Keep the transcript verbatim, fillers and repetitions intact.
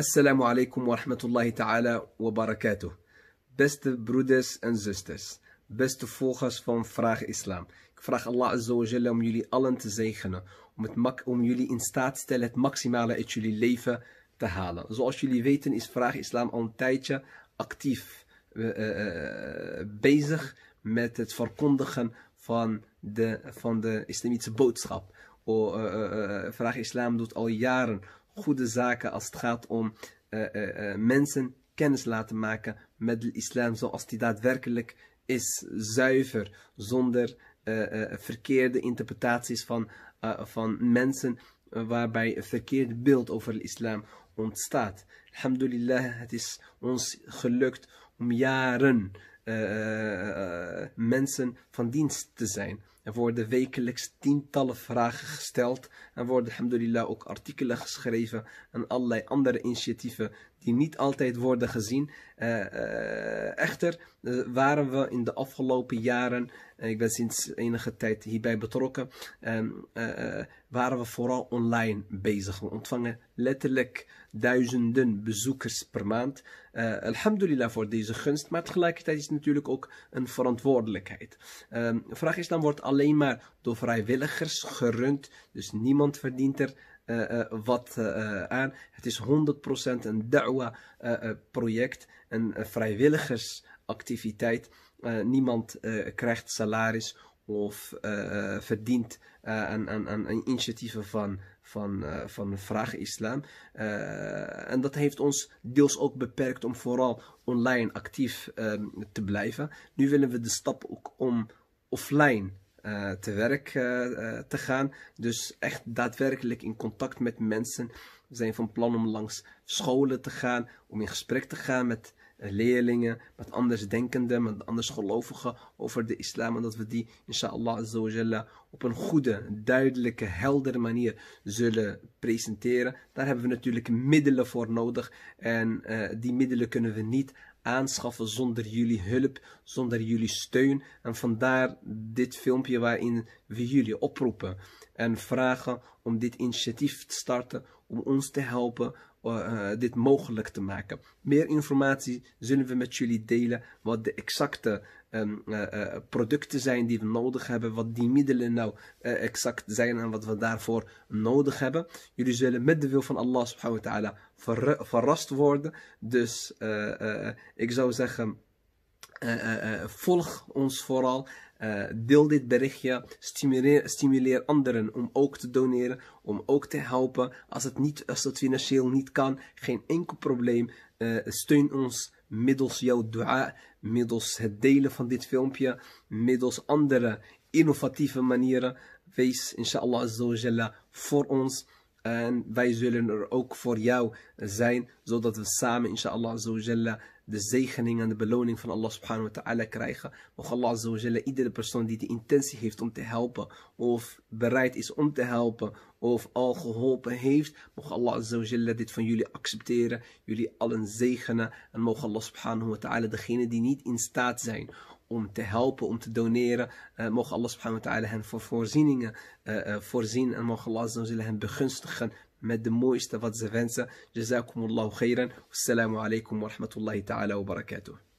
Assalamu alaikum wa rahmatullahi ta'ala wa barakatuh. Beste broeders en zusters, beste volgers van Vraag Islam. Ik vraag Allah Azza wa Jalla om jullie allen te zegenen, om, het om jullie in staat te stellen het maximale uit jullie leven te halen. Zoals jullie weten is Vraag Islam al een tijdje actief uh, uh, bezig met het verkondigen van de, van de islamitische boodschap. O, uh, uh, uh, Vraag Islam doet al jaren goede zaken als het gaat om uh, uh, uh, mensen kennis laten maken met de islam zoals die daadwerkelijk is, zuiver, zonder uh, uh, verkeerde interpretaties van, uh, van mensen uh, waarbij een verkeerd beeld over de islam ontstaat. Alhamdulillah, het is ons gelukt om jaren uh, uh, mensen van dienst te zijn. Er worden wekelijks tientallen vragen gesteld. Er worden alhamdulillah ook artikelen geschreven en allerlei andere initiatieven die niet altijd worden gezien. Uh, uh, echter uh, waren we in de afgelopen jaren, uh, ik ben sinds enige tijd hierbij betrokken, um, uh, waren we vooral online bezig. We ontvangen letterlijk duizenden bezoekers per maand. Uh, alhamdulillah voor deze gunst, maar tegelijkertijd is het natuurlijk ook een verantwoordelijkheid. Um, Vraag Islam wordt alleen maar door vrijwilligers gerund, dus niemand verdient er Uh, uh, wat uh, aan. Het is honderd procent een da'wa uh, uh, project, een uh, vrijwilligersactiviteit. Uh, niemand uh, krijgt salaris of uh, verdient uh, aan, aan, aan initiatieven van, van, uh, van Vraag Islam. Uh, en dat heeft ons deels ook beperkt om vooral online actief uh, te blijven. Nu willen we de stap ook om offline Uh, te werk uh, uh, te gaan. Dus echt daadwerkelijk in contact met mensen. We zijn van plan om langs scholen te gaan. Om in gesprek te gaan met uh, leerlingen. Met andersdenkenden. Met andersgelovigen over de islam. En dat we die inshallah azza wa jalla op een goede, duidelijke, heldere manier zullen presenteren. Daar hebben we natuurlijk middelen voor nodig. En uh, die middelen kunnen we niet aanschaffen zonder jullie hulp, zonder jullie steun. En vandaar dit filmpje waarin we jullie oproepen en vragen om dit initiatief te starten, om ons te helpen uh, dit mogelijk te maken. Meer informatie zullen we met jullie delen, wat de exacte um, uh, uh, producten zijn die we nodig hebben, wat die middelen nou uh, exact zijn en wat we daarvoor nodig hebben. Jullie zullen met de wil van Allah subhanahu wa ta'ala ver, verrast worden. Dus uh, uh, ik zou zeggen, uh, uh, uh, volg ons vooral. Uh, deel dit berichtje, stimuleer, stimuleer anderen om ook te doneren, om ook te helpen. Als het, niet, als het financieel niet kan, geen enkel probleem. Uh, steun ons middels jouw dua, middels het delen van dit filmpje, middels andere innovatieve manieren. Wees inshallah azza wa jalla voor ons. En wij zullen er ook voor jou zijn, zodat we samen inshallah azza wa jalla de zegening en de beloning van Allah subhanahu wa ta'ala krijgen. Mogen Allah azza wa jalla iedere persoon die de intentie heeft om te helpen, of bereid is om te helpen, of al geholpen heeft, mogen Allah azza wa jalla dit van jullie accepteren, jullie allen zegenen. En mogen Allah subhanahu wa ta'ala degenen die niet in staat zijn om te helpen, om te doneren, uh, mogen Allah subhanahu wa ta'ala hen voor voorzieningen uh, uh, voorzien. En mogen Allah azza wa jalla hen begunstigen met de mooiste wat ze wensen. Jazakumullahu khairan. Wassalamu alaikum wa rahmatullahi ta'ala wa barakatuh.